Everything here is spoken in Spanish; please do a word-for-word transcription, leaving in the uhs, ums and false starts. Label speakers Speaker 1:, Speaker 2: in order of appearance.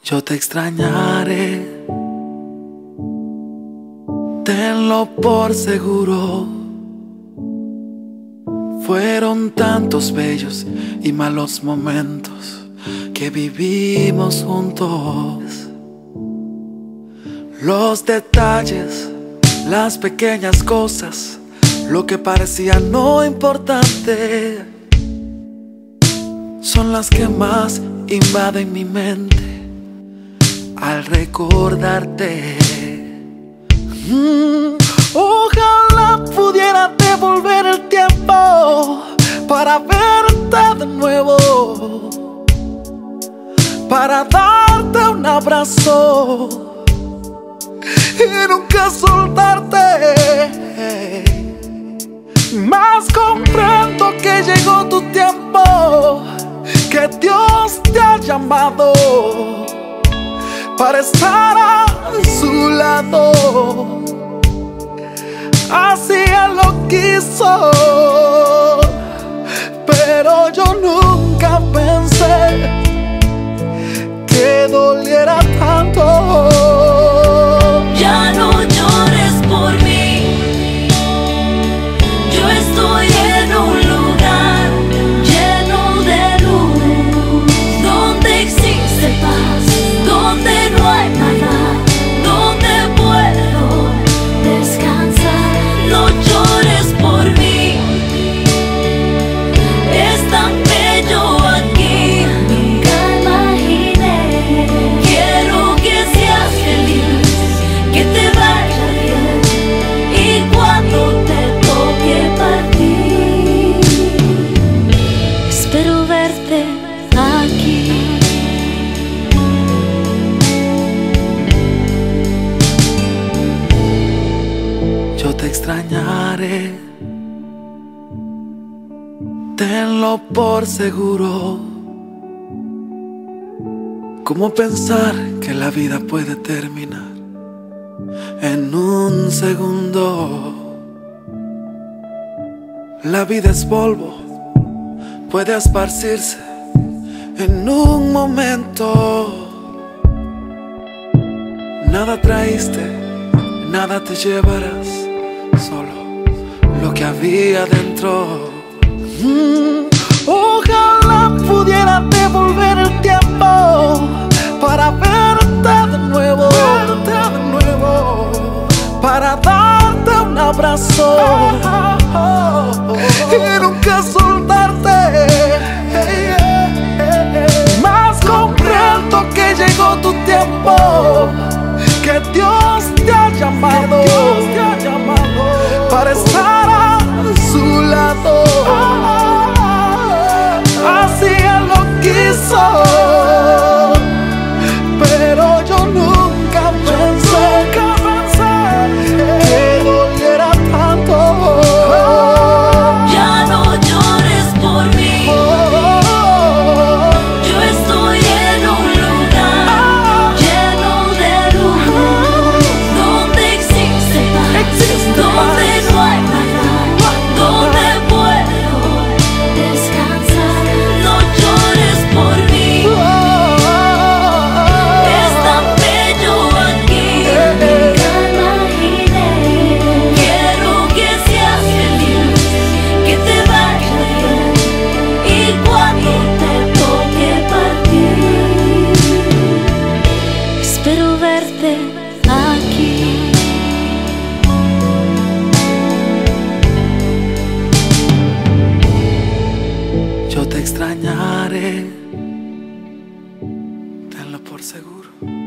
Speaker 1: Yo te extrañaré, tenlo por seguro. Fueron tantos bellos y malos momentos que vivimos juntos. Los detalles, las pequeñas cosas, lo que parecía no importante, son las que más invaden mi mente al recordarte. mm, Ojalá pudiera devolver el tiempo para verte de nuevo, para darte un abrazo y nunca soltarte. Mas comprendo que llegó tu tiempo, que Dios te ha llamado para estar a su lado. Así Él lo quiso, pero yo nunca pensé que doliera tanto.
Speaker 2: Ya no llores por mí, yo estoy en un lugar lleno de luz, donde existe paz, donde no hay maldad, donde puedo descansar. No llores por mí, es tan bello aquí, nunca imaginé. Quiero que seas feliz, que te vaya bien, y cuando te toque partir, espero verte aquí.
Speaker 1: Yo te extrañaré, tenlo por seguro. ¿Cómo pensar que la vida puede terminar en un segundo? La vida es polvo, puede esparcirse en un momento. Nada traíste, nada te llevarás, solo lo que había dentro. Mm, Ojalá pudiera devolver el tiempo para verte de nuevo, verte de nuevo, para darte un abrazo y nunca soltarte. Mas comprendo que llegó tu tiempo, que Dios te ha llamado, Dios te ha llamado para estar a su lado. Así Él lo quiso, pero yo nunca pensé que doliera tanto.
Speaker 2: Ya no llores por mí, yo estoy en un lugar lleno de luz, donde existe paz, donde no hay maldad, donde puedo descansar. No llores por mí, es tan bello aquí, nunca imaginé. Quiero que seas feliz, que te vaya bien, y cuando te toque partir, espero verte aquí.
Speaker 1: Yo te extrañaré, tenlo por seguro.